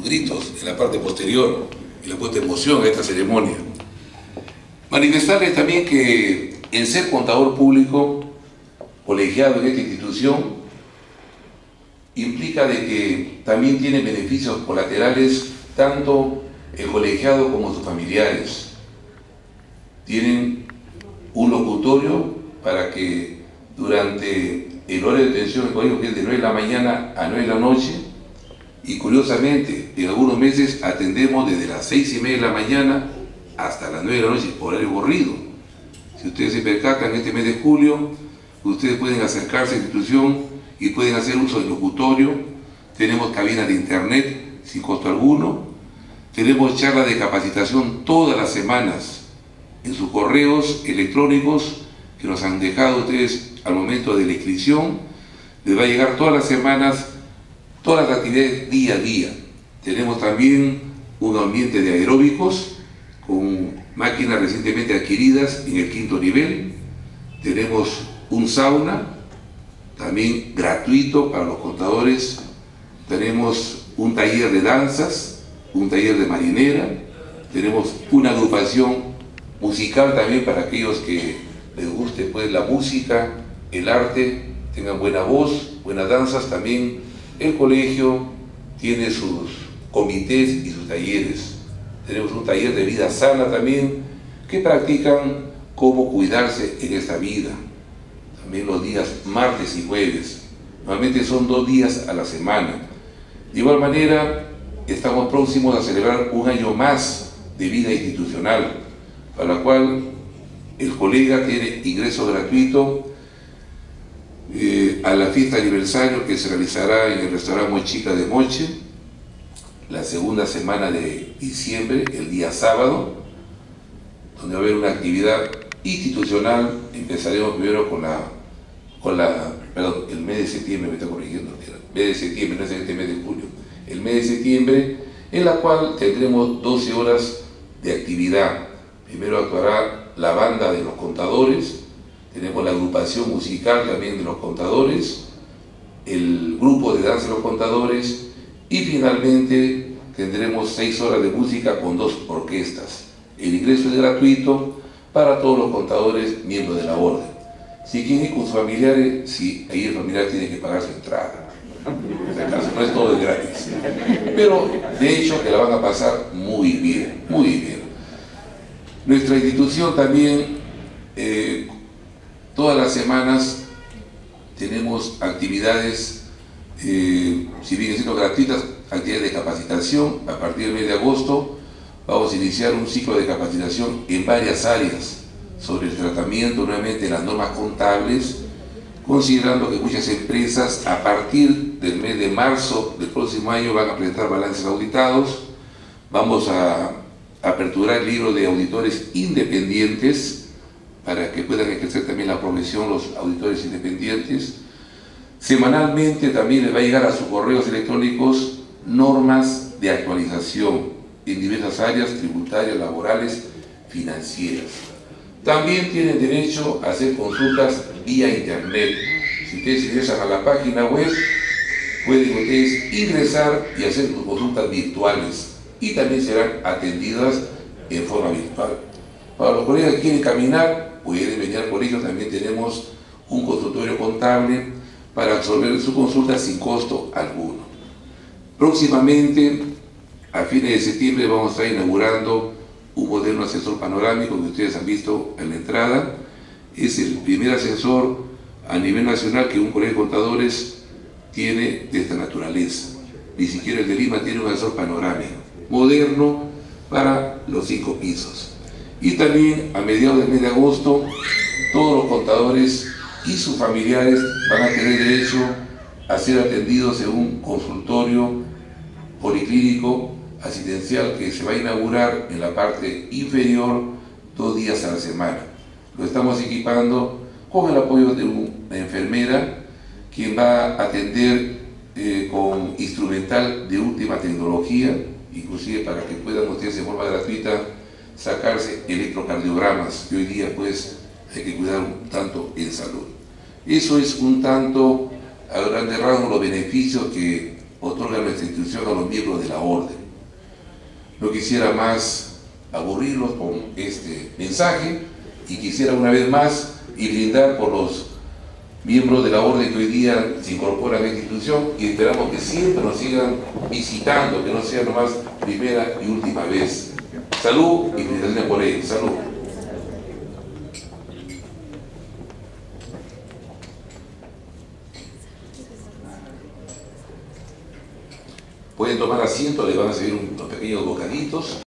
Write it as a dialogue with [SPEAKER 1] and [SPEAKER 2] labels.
[SPEAKER 1] gritos en la parte posterior y le ha puesto emoción a esta ceremonia. Manifestarles también que el ser contador público colegiado en esta institución implica de que también tiene beneficios colaterales tanto el colegiado como sus familiares. Tienen un locutorio para que durante el horario de atención del colegio, que es de 9 de la mañana a 9 de la noche, y curiosamente en algunos meses atendemos desde las 6:30 de la mañana hasta las 9 de la noche, horario corrido. Si ustedes se percatan, en este mes de julio, ustedes pueden acercarse a la institución y pueden hacer uso del locutorio. Tenemos cabinas de internet sin costo alguno. Tenemos charlas de capacitación todas las semanas en sus correos electrónicos que nos han dejado ustedes al momento de la inscripción. Les va a llegar todas las semanas, todas las actividades día a día. Tenemos también un ambiente de aeróbicos con máquinas recientemente adquiridas en el 5.º nivel. Tenemos un sauna, también gratuito para los contadores. Tenemos un taller de danzas, un taller de marinera. Tenemos una agrupación musical también para aquellos que les guste pues la música, el arte, tengan buena voz, buenas danzas. También el colegio tiene sus comités y sus talleres. Tenemos un taller de vida sana también, que practican cómo cuidarse en esta vida. También los días martes y jueves. Normalmente son 2 días a la semana. De igual manera, estamos próximos a celebrar un año más de vida institucional, para la cual el colega tiene ingreso gratuito a la fiesta de aniversario que se realizará en el restaurante Mochica de Moche, la segunda semana de diciembre, el día sábado, donde va a haber una actividad institucional. Empezaremos primero perdón, el mes de septiembre, me está corrigiendo, el mes de septiembre, no es este mes de julio, el mes de septiembre, en la cual tendremos 12 horas de actividad. Primero actuará la banda de los contadores, tenemos la agrupación musical también de los contadores, el grupo de danza de los contadores, y finalmente tendremos 6 horas de música con 2 orquestas. El ingreso es gratuito para todos los contadores miembros de la orden. Si quieren ir con sus familiares, sí, ahí el familiar tiene que pagar su entrada. En este caso, no es todo de gratis. Pero de hecho que la van a pasar muy bien, muy bien. Nuestra institución también, todas las semanas tenemos actividades, si bien siendo gratuitas, actividades de capacitación. A partir del mes de agosto vamos a iniciar un ciclo de capacitación en varias áreas sobre el tratamiento nuevamente de las normas contables, considerando que muchas empresas a partir del mes de marzo del próximo año van a presentar balances auditados. Vamos a aperturar el libro de auditores independientes para que puedan ejercer también la profesión los auditores independientes. Semanalmente también les va a llegar a sus correos electrónicos normas de actualización en diversas áreas tributarias, laborales, financieras. También tienen derecho a hacer consultas vía internet. Si ustedes ingresan a la página web, pueden ustedes ingresar y hacer sus consultas virtuales, y también serán atendidas en forma virtual. Para los colegas que quieren caminar, pueden venir al colegio. También tenemos un consultorio contable para resolver su consulta sin costo alguno. Próximamente, a fines de septiembre, vamos a estar inaugurando un moderno ascensor panorámico que ustedes han visto en la entrada. Es el primer ascensor a nivel nacional que un colegio de contadores tiene de esta naturaleza. Ni siquiera el de Lima tiene un ascensor panorámico moderno para los 5 pisos. Y también a mediados del mes de agosto, todos los contadores y sus familiares van a tener derecho a ser atendidos en un consultorio policlínico asistencial que se va a inaugurar en la parte inferior 2 días a la semana. Lo estamos equipando con el apoyo de una enfermera, quien va a atender con instrumental de última tecnología, inclusive para que puedan ustedes en forma gratuita sacarse electrocardiogramas, que hoy día pues hay que cuidar un tanto en salud. Eso es un tanto a grandes rasgos los beneficios que otorga nuestra institución a los miembros de la orden. No quisiera más aburrirlos con este mensaje y quisiera una vez más y brindar por los miembros de la orden que hoy día se incorporan a esta institución y esperamos que siempre nos sigan visitando, que no sea nomás primera y última vez. Salud y felicitaciones por ello. Salud. Pueden tomar asiento, les van a servir unos pequeños bocaditos.